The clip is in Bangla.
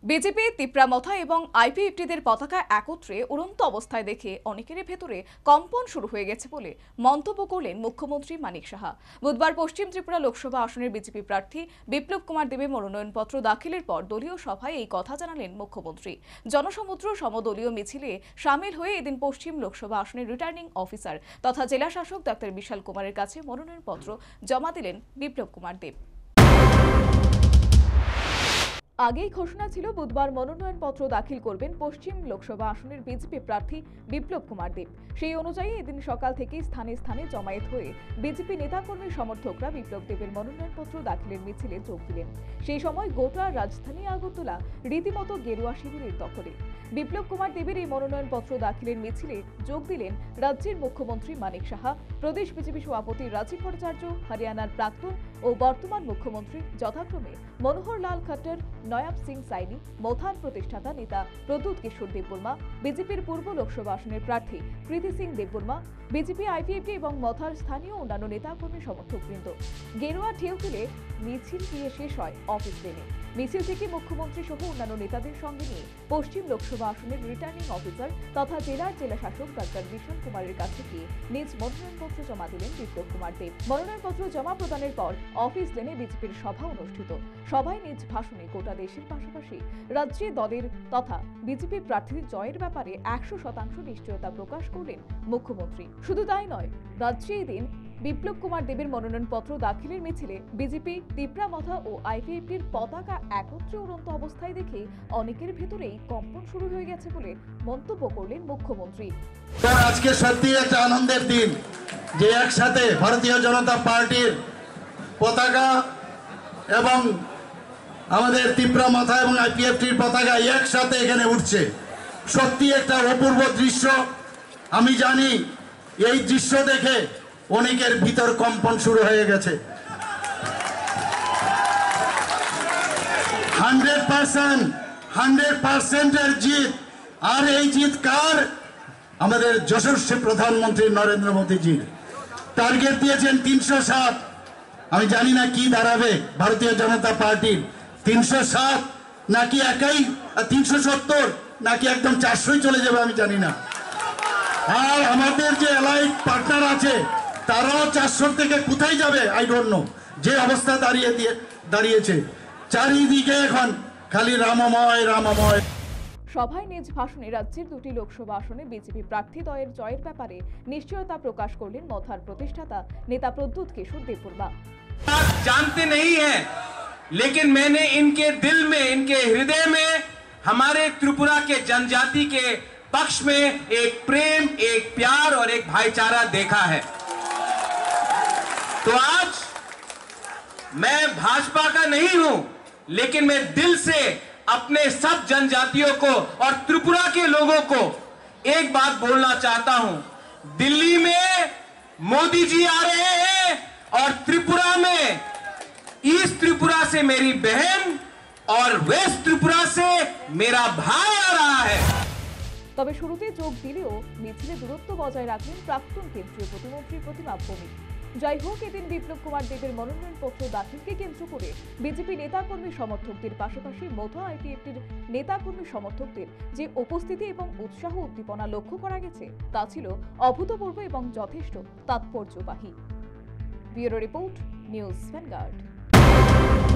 বিজেপি তিপ্রামথা এবং আইপিএফটিদের পতাকা একত্রে উড়ন্ত অবস্থায় দেখে অনেকের ভেতরে কম্পন শুরু হয়ে গেছে বলে মন্তব্য করলেন মুখ্যমন্ত্রী মানিক সাহা। বুধবার পশ্চিম ত্রিপুরা লোকসভা আসনের বিজেপি প্রার্থী বিপ্লব কুমার দেবের মনোনয়নপত্র দাখিলের পর দলীয় সভায় এই কথা জানালেন মুখ্যমন্ত্রী। জনসমুদ্র সমদলীয় মিছিলে সামিল হয়ে এদিন পশ্চিম লোকসভা আসনের রিটার্নিং অফিসার তথা জেলা শাসক ডাক্তার বিশাল কুমারের কাছে মনোনয়নপত্র জমা দিলেন বিপ্লব কুমার দেব। আগেই ঘোষণা ছিল বুধবার মনোনয়নপত্র দাখিল করবেন পশ্চিম লোকসভা আসনের বিজেপি প্রার্থী বিপ্লব কুমার দেব। সেই অনুযায়ী এদিন সকাল থেকেই স্থানে স্থানে জমায়েত হয়ে বিজেপি নেতাকর্মী সমর্থকরা বিপ্লব দেবের মনোনয়নপত্র দাখিলের মিছিলে যোগ দিলেন। সেই সময় গোটা রাজধানী আগরতলা রীতিমতো গেরুয়া শিবিরের দখলে। বিপ্লব কুমার দেবের এই মনোনয়নপত্র দাখিলের মিছিলে যোগ দিলেন রাজ্যের মুখ্যমন্ত্রী মানিক সাহা, প্রদেশ বিজেপি সভাপতি রাজীব ভট্টাচার্য, হরিয়ানার প্রাক্তন ও বর্তমান মুখ্যমন্ত্রী যথাক্রমে মনোহর লাল খট্টর, নয়াব সিং সাইনি, মথার প্রতিষ্ঠাতা নেতা প্রদ্যুৎ কিশোর দেববর্মা, বিজেপির পূর্ব লোকসভা আসনের প্রার্থী কৃতি সিং দেববর্মা, বিজেপি আইপিএফটি এবং মথার স্থানীয় অন্যান্য নেতাকর্মী সমর্থকবৃন্দ। গেরুয়া ঢেউ তুলে মিছিল দিয়ে শেষ হয় অফিস লেনে। মিছিল থেকে মুখ্যমন্ত্রী সহ অন্যান্য নেতাদের সঙ্গে নিয়ে পশ্চিম লোকসভা আসনের রিটার্নিং অফিসার তথা জেলা শাসক ডাক্তার বিশাল কুমারের কাছে গিয়ে নিজ মনোনয়নপত্র জমা দিলেন বিপ্লব কুমার দেব। মনোনয়নপত্র জমা প্রদানের পর অফিস লেনে বিজেপির সভা অনুষ্ঠিত। সভায় নিজ ভাষণে গোটা দেশের পাশাপাশি রাজ্যে দলের তথা বিজেপি প্রার্থীর জয়ের ব্যাপারে 100% নিশ্চয়তা প্রকাশ করলেন মুখ্যমন্ত্রী। শুধু তাই নয়, রাজ্যে এদিন বিপ্লব কুমার দেবের মনোনয়নপত্র দাখিলের মিছিলে বিজেপি তিপ্রামথা ও আইপিএফটির পতাকা একত্রে উড়ন্ত অবস্থায় দেখে অনেকের ভেতরেই কম্পন শুরু হয়ে গেছে বলে মন্তব্য করলেন মুখ্যমন্ত্রী। আজকে সত্যি একটা আনন্দের দিন যে একসাথে ভারতীয় জনতা পার্টির পতাকা এবং আমাদের তিপ্রামথা এবং আইপিএফটির পতাকা একসাথে এখানে উঠছে। সত্যি একটা অপূর্ব দৃশ্য। আমি জানি এই দৃশ্য দেখে অনেকের ভিতর কম্পন শুরু হয়ে গেছে। 100% এর জিত। আর এই জিত কার? আমাদের যশস্বী প্রধানমন্ত্রী নরেন্দ্র মোদীজির। টার্গেট দিয়েছেন 307। আমি জানি না কি দাঁড়াবে ভারতীয় জনতা পার্টির, 307 নাকি একাই 370 নাকি একদম 400 চলে যাবে আমি জানি না। আর আমাদের যে অ্যালাইড পার্টনার আছে তারাও 400 থেকে কোথায় যাবে আই ডোন্ট নো। যে অবস্থা দাঁড়িয়েছে চারিদিকে এখন খালি রামময় রামময়। সভায় নিজ ভাষণে রাজ্যের দুটি লোকসভা আসনে বিজেপি প্রার্থী দ্বয়ের জয়ের ব্যাপারে নিশ্চয়তা প্রকাশ করলেন মথার প্রতিষ্ঠাতা নেতা প্রদ্যুৎ কিশোর দেববর্মা। जानते नहीं है, लेकिन मैंने इनके दिल में, इनके हृदय में हमारे त्रिपुरा के जनजाति के पक्ष में एक प्रेम, एक प्यार और एक भाईचारा देखा है। तो आज मैं भाजपा का नहीं हूं, लेकिन मैं दिल से अपने सब जनजातियों को और त्रिपुरा के लोगों को एक बात बोलना चाहता हूं। दिल्ली में मोदी जी आ रहे हैं और त्रिपुरा में ईस्ट त्रिपुरा से मेरी बहन और वेस्ट त्रिपुरा से मेरा भाई आ रहा है। তবে শুরুতে যোগ দিলেও মিছিলে দূরত্ব বজায় রাখলেন প্রাক্তন কেন্দ্রীয় প্রতিমন্ত্রী প্রতিমা ভৌমিক। যাই হোক, এদিন বিপ্লব কুমার দেবের মনোনয়নপত্র দাখিলকে কেন্দ্র করে বিজেপি নেতাকর্মী সমর্থকদের পাশাপাশি মথা আইপিএফটির নেতাকর্মী সমর্থকদের যে উপস্থিতি এবং উৎসাহ উদ্দীপনা লক্ষ্য করা গেছে তা ছিল অভূতপূর্ব এবং যথেষ্ট তাৎপর্যবাহী। Bureau report, news vanguard.